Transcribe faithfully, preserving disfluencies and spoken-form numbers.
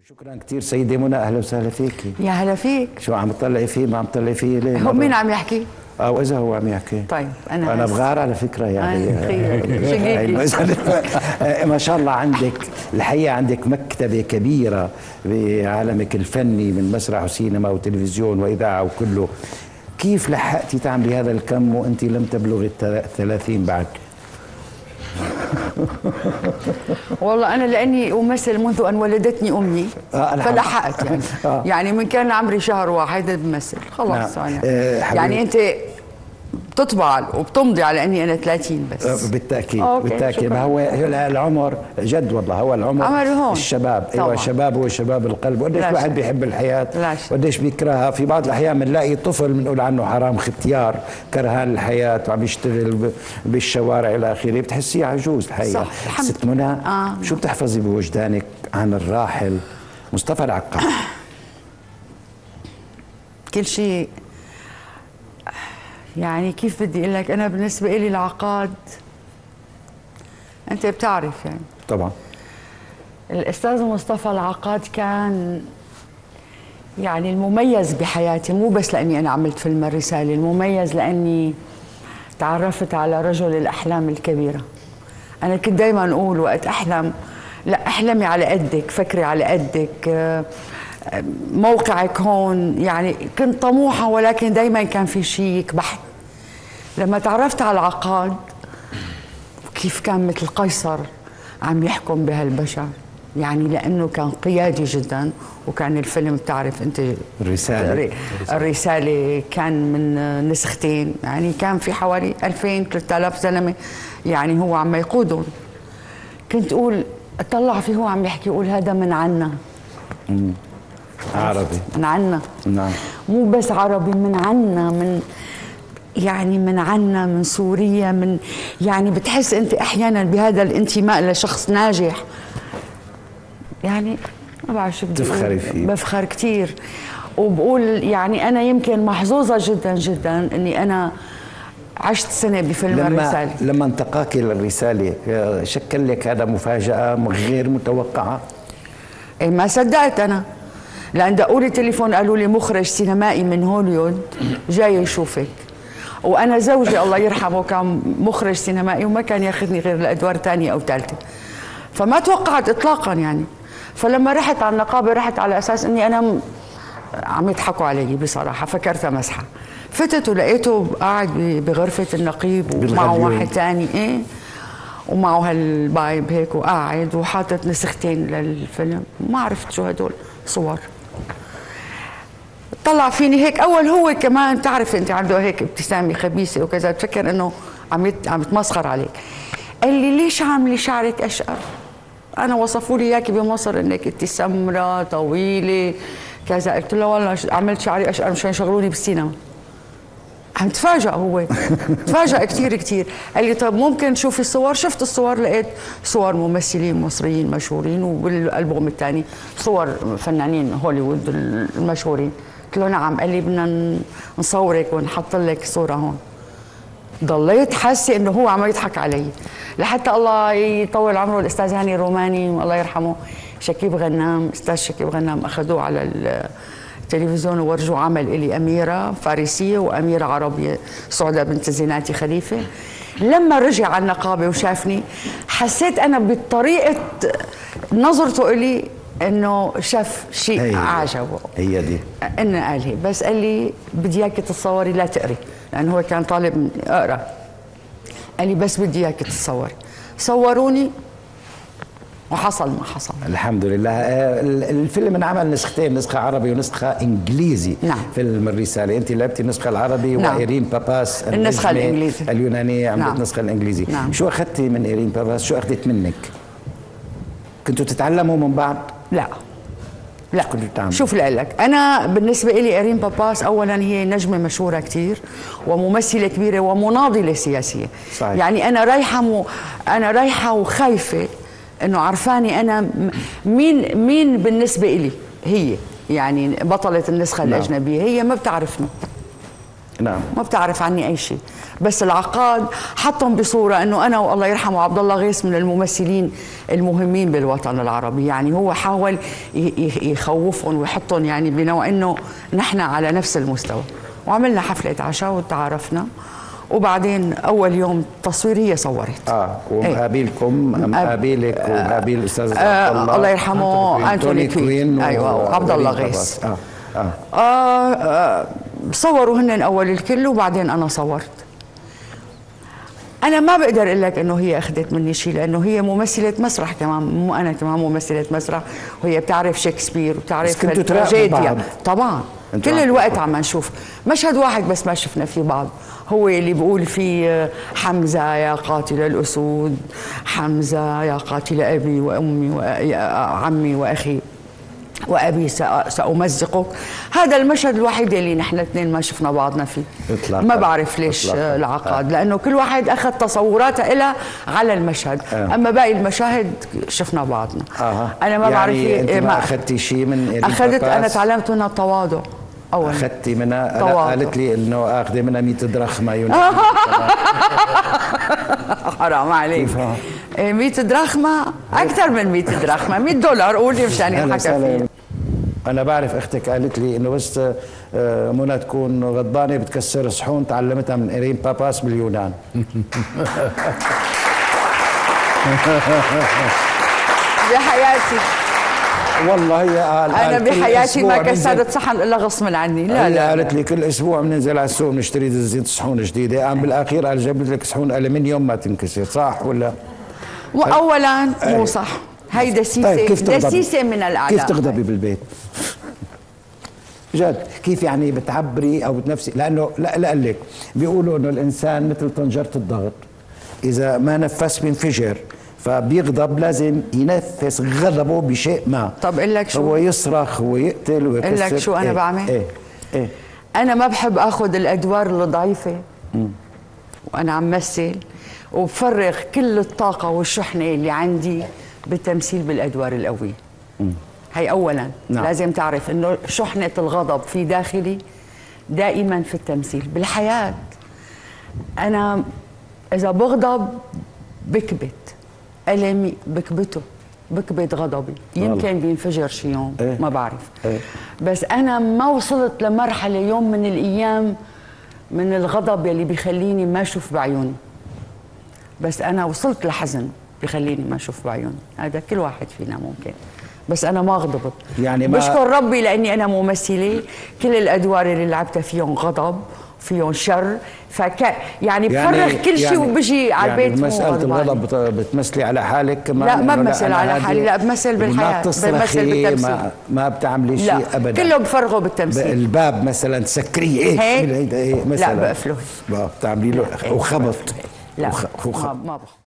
شكرا كثير سيدة منى، اهلا وسهلا فيك. يا هلا فيك. شو عم تطلعي فيه؟ ما عم تطلعي فيه ليه؟ هو مين عم يحكي؟ او اذا هو عم يحكي. طيب انا انا بغار على فكره يعني. شقيقي. ما شاء الله عندك الحقيقه عندك مكتبه كبيره بعالمك الفني من مسرح وسينما وتلفزيون واذاعه وكله. كيف لحقتي تعملي هذا الكم وانت لم تبلغي الثلاثين بعد؟ والله أنا لأني أمثل منذ أن ولدتني أمي آه فلحقت يعني آه. يعني من كان عمري شهر واحد بمثل خلاص. نعم. آه يعني أنت بتطبع وبتمضي على اني انا ثلاثين بس. آه بالتاكيد بالتاكيد. ما هو العمر جد والله، هو العمر عمر هون الشباب. ايوه الشباب هو شباب القلب. وقديش الواحد بيحب الحياه وقديش بيكرهها. في بعض الاحيان بنلاقي طفل بنقول عنه حرام ختيار، كرهان الحياه وعم يشتغل بالشوارع الى اخره، بتحسيه عجوز الحقيقه. ست منى آه. شو بتحفظي بوجدانك عن الراحل مصطفى العقاد؟ كل شيء. يعني كيف بدي اقول لك، انا بالنسبه لي العقاد انت بتعرف يعني طبعا الاستاذ مصطفى العقاد كان يعني المميز بحياتي، مو بس لاني انا عملت فيلم الرساله، المميز لاني تعرفت على رجل الاحلام الكبيره. انا كنت دائما اقول وقت احلم، لا احلمي على قدك، فكري على قدك، موقعك هون. يعني كنت طموحة ولكن دايما كان في شيء يكبحني. لما تعرفت على العقاد كيف كان مثل قيصر عم يحكم بهالبشر، يعني لأنه كان قيادي جدا. وكان الفيلم بتعرف أنت الرسالة الرسالة كان من نسختين، يعني كان في حوالي ألفين ثلاثة آلاف زلمة يعني هو عم يقودهم. كنت أقول أطلع فيه هو عم يحكي، أقول هذا من عنا. مم. عربي من عنا. نعم. مو بس عربي، من عنا، من يعني من عنا، من سوريا، من يعني بتحس انت احيانا بهذا الانتماء لشخص ناجح. يعني ما بعرف شو بدي تفخري فيه. بفخر كثير وبقول يعني انا يمكن محظوظه جدا جدا اني انا عشت سنه بفيلم لما الرساله. لما انتقاكي للرساله شكل لك هذا مفاجاه غير متوقعه؟ اي ما صدقت انا، لأن دقوا لي تليفون قالوا لي مخرج سينمائي من هوليوود جاي يشوفك. وأنا زوجي الله يرحمه كان مخرج سينمائي وما كان ياخذني غير لأدوار ثانية أو ثالثة، فما توقعت إطلاقا يعني. فلما رحت على النقابة رحت على أساس إني أنا عم يضحكوا علي بصراحة، فكرتها مسحة. فتت ولقيته قاعد بغرفة النقيب ومعه واحد ثاني إيه ومعه هالبايب هيك وقاعد وحاطط نسختين للفيلم. ما عرفت شو هدول صور. طلع فيني هيك اول، هو كمان تعرف انت عنده هيك ابتسامه خبيثه وكذا، تفكر انه عم يت... عم يتمسخر عليك. قال لي ليش عامله شعرك اشقر؟ انا وصفوا لي اياكي بمصر انك انت سمراء طويله كذا. قلت له والله عملت شعري اشقر مشان يشغلوني بالسينما. عم تفاجئ هو تفاجئ كثير كثير. قال لي طب ممكن تشوفي الصور؟ شفت الصور، لقيت صور ممثلين مصريين مشهورين، وبالالبوم الثاني صور فنانين هوليوود المشهورين. قلت له نعم. قال لي بدنا نصورك ونحط لك صوره هون. ضليت حاسه انه هو عم يضحك علي، لحتى الله يطول عمره الاستاذ هاني الروماني الله يرحمه، شكيب غنام، استاذ شكيب غنام اخذوه على التلفزيون وورجوا عمل إلي أميرة فارسية وأميرة عربية سعدة بنت زيناتي خليفة. لما رجع على النقابة وشافني حسيت أنا بطريقة نظرته إلي إنه شاف شيء عجبه. هي دي إنه قال لي بس قال لي بدي إياكي تتصوري لا تقري، لأن هو كان طالب أقرأ. قال لي بس بدي إياكي تتصوري. صوروني وحصل ما حصل الحمد لله. الفيلم انعمل نسختين، نسخه عربي ونسخه انجليزي. نعم. فيلم الرساله انت لعبتي النسخه العربي. نعم. وايرين باباس النسخه الانجليزيه اليونانيه عملت نعم. النسخه الانجليزيه. نعم. شو اخذتي من ايرين باباس؟ شو اخذت منك؟ كنتوا تتعلموا من بعض؟ لا لا. شو شوف لك انا بالنسبه لي ايرين باباس اولا هي نجمه مشهوره كثير وممثله كبيره ومناضله سياسيه. صحيح. يعني انا رايحه م... انا رايحه وخايفه انه عرفاني انا مين مين بالنسبه لي هي، يعني بطله النسخه. نعم. الاجنبيه هي ما بتعرفني. نعم. ما بتعرف عني اي شيء. بس العقاد حطهم بصوره انه انا والله يرحمه عبد الله غيث من الممثلين المهمين بالوطن العربي، يعني هو حاول يخوفهم ويحطهم يعني بنوع انه نحن على نفس المستوى. وعملنا حفله عشاء وتعارفنا، وبعدين اول يوم تصوير هي صورت. اه ومقابلكم مقابلك ومقابل الاستاذ آه عبد الله الله يرحمه انتوني كوين. ايوه وعبد الله غيث. آه. آه. آه. آه صوروا هن اول الكل وبعدين انا صورت. انا ما بقدر اقول لك انه هي اخذت مني شيء، لانه هي ممثله مسرح كمان، مو انا كمان ممثله مسرح، وهي بتعرف شكسبير وبتعرف التراجيديا طبعا. كل الوقت عم نشوف مشهد واحد بس ما شفنا فيه بعض، هو اللي بيقول فيه حمزه يا قاتل الاسود، حمزه يا قاتل ابي وامي وعمي واخي وابي سامزقك. هذا المشهد الوحيد اللي نحن الاثنين ما شفنا بعضنا فيه. إطلاقاً. ما بعرف ليش إطلاقاً. العقاد، لانه كل واحد اخذ تصوراتها إلها على المشهد. آه. اما باقي المشاهد شفنا بعضنا. آه. انا ما يعني بعرف انت ما, ما اخذتي شيء من اخذت. انا تعلمت منها التواضع اولا. اخذتي منها؟ قالت لي انه اخذي منها مئة درخمه يوناني. حرام عليك. مئة درخمه اكثر من مئة درخمه، مئة دولار قولي مشان ينحكى فيه. أنا بعرف أختك قالت لي إنه بس منى تكون غضبانة بتكسر صحون تعلمتها من إيرين باباس باليونان. بحياتي والله هي قال أنا بحياتي ما كسرت صحن إلا غصب عني. لا لا قالت لي كل أسبوع بننزل على السوق بنشتري زيت صحون جديدة، قام بالأخير قال جبت لك صحون ألمنيوم ما تنكسر، صح ولا؟ وأولا مو صح، هي دسيسه. طيب دسيسه من الاعلام. كيف تغضبي بالبيت؟ جد كيف يعني بتعبري او بتنفسي؟ لانه لا لا لك بيقولوا انه الانسان مثل طنجره الضغط، اذا ما نفس بينفجر، فبيغضب لازم ينفس غضبه بشيء ما. طب اقول لك شو، هو يصرخ ويقتل ويكسر. اقول لك شو انا إيه بعمل؟ ايه ايه انا ما بحب اخذ الادوار الضعيفه وانا عم مثل، وبفرغ كل الطاقه والشحنه اللي عندي بالتمثيل بالادوار القويه. هي اولا. نعم. لازم تعرف انه شحنه الغضب في داخلي دائما في التمثيل. بالحياه انا اذا بغضب بكبت المي، بكبته بكبت غضبي، يمكن بينفجر شي يوم. إيه؟ ما بعرف. إيه؟ بس انا ما وصلت لمرحله يوم من الايام من الغضب يلي بيخليني ما اشوف بعيوني، بس انا وصلت لحزن بخليني ما اشوف بعيوني. هذا كل واحد فينا ممكن، بس انا ما غضبت. يعني ما بشكر ربي لاني انا ممثله كل الادوار اللي لعبتها فيهم غضب فيهم شر، فك يعني بفرغ يعني كل شيء يعني وبجي على البيت. يعني مساله الغضب بتمثلي على حالك كمان؟ لا ما بمثل على حالي، لا بمثل بالحياه، بمثل بالتمثيل. ما, ما بتعملي شيء ابدا؟ كله بفرغه بالتمثيل. الباب مثلا تسكريه ايه هيك؟ إيه مثلا؟ لا بقفله. بتعملي له وخبط. لا ما ما